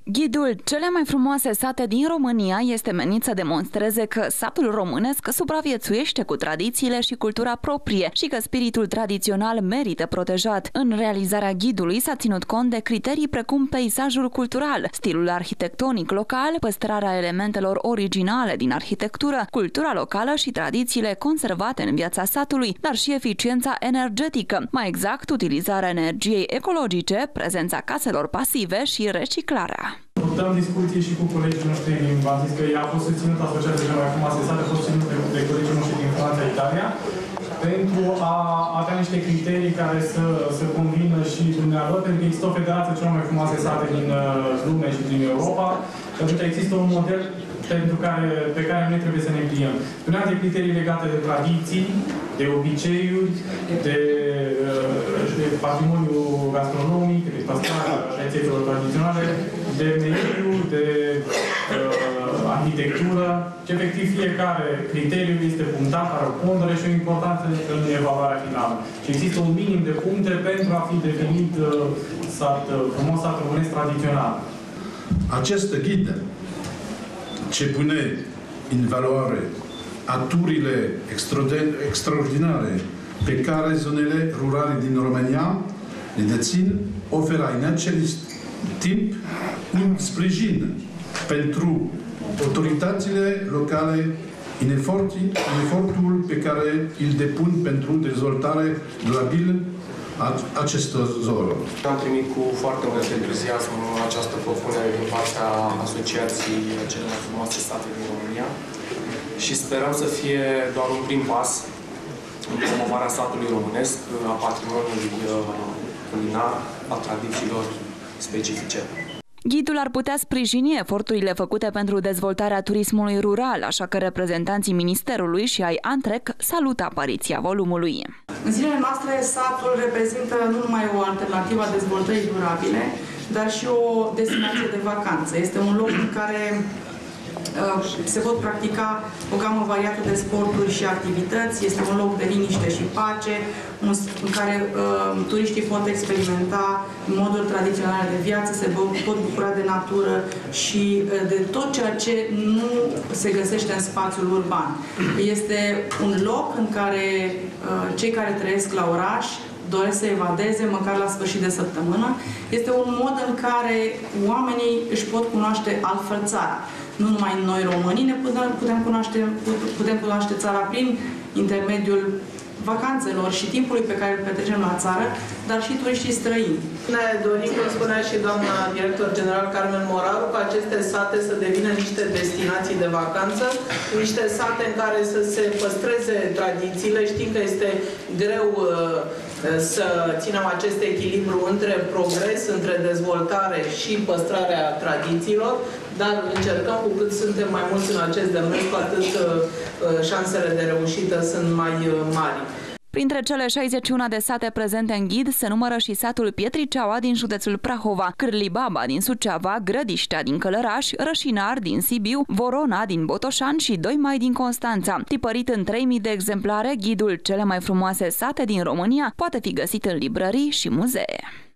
Ghidul Cele mai frumoase sate din România este menit să demonstreze că satul românesc supraviețuiește cu tradițiile și cultura proprie și că spiritul tradițional merită protejat. În realizarea ghidului s-a ținut cont de criterii precum peisajul cultural, stilul arhitectonic local, păstrarea elementelor originale din arhitectură, cultura locală și tradițiile conservate în viața satului, dar și eficiența energetică, mai exact utilizarea energiei ecologice, prezența caselor pasive și reciclarea. Dăm discuții și cu colegii noștri din, v-am zis că a fost susținut asociația cea mai frumoase sate, a fost susținut de colegii noștri din Franța, Italia, pentru a avea niște criterii care să convină și dumnealor, pentru că există o federație cea mai frumoase sate din lume și din Europa, și atunci există un model pe care noi trebuie să ne pliem. Spuneam de criterii legate de tradiții, de obiceiuri, de patrimoniu gastronomic, de păstrarea rețetelor tradiționale, de mediu, de arhitectură, și efectiv fiecare criteriu este punctat, are o pondere și o importanță în evaluarea finală. Și există un minim de puncte pentru a fi definit frumos sat românesc tradițional. Această ghidă ce pune în valoare aturile extraordinare pe care zonele rurale din România le dețin, oferă în același timp un sprijin pentru autoritățile locale în efortul pe care îl depun pentru dezvoltare durabilă acestor zone. Am primit cu foarte mult entuziasm această propunere din partea Asociației Cele mai frumoase sate din România și sperăm să fie doar un prim pas în promovarea satului românesc, a patrimoniului culinar, a tradițiilor specifice. Ghidul ar putea sprijini eforturile făcute pentru dezvoltarea turismului rural, așa că reprezentanții Ministerului și ai Antrec salută apariția volumului. În zilele noastre, satul reprezintă nu numai o alternativă a dezvoltării durabile, dar și o destinație de vacanță. Este un loc în care se pot practica o gamă variată de sporturi și activități. Este un loc de liniște și pace, în care turiștii pot experimenta moduri tradiționale de viață, se pot bucura de natură și de tot ceea ce nu se găsește în spațiul urban. Este un loc în care cei care trăiesc la oraș doresc să evadeze, măcar la sfârșit de săptămână. Este un mod în care oamenii își pot cunoaște altfel țara. Nu numai noi românii ne putem cunoaște țara prin intermediul vacanțelor și timpului pe care îl petrecem la țară, dar și turiștii străini. Ne dorim, cum spunea și doamna director general Carmen Moraru, ca aceste sate să devină niște destinații de vacanță, niște sate în care să se păstreze tradițiile. Știm că este greu să ținem acest echilibru între progres, între dezvoltare și păstrarea tradițiilor, dar încercăm, cu cât suntem mai mulți în acest demers, cu atât șansele de reușită sunt mai mari. Printre cele 61 de sate prezente în ghid se numără și satul Pietriceaua din județul Prahova, Cârlibaba din Suceava, Grădiștea din Călăraș, Rășinar din Sibiu, Vorona din Botoșani și Doimai din Constanța. Tipărit în 3000 de exemplare, ghidul Cele mai frumoase sate din România poate fi găsit în librării și muzee.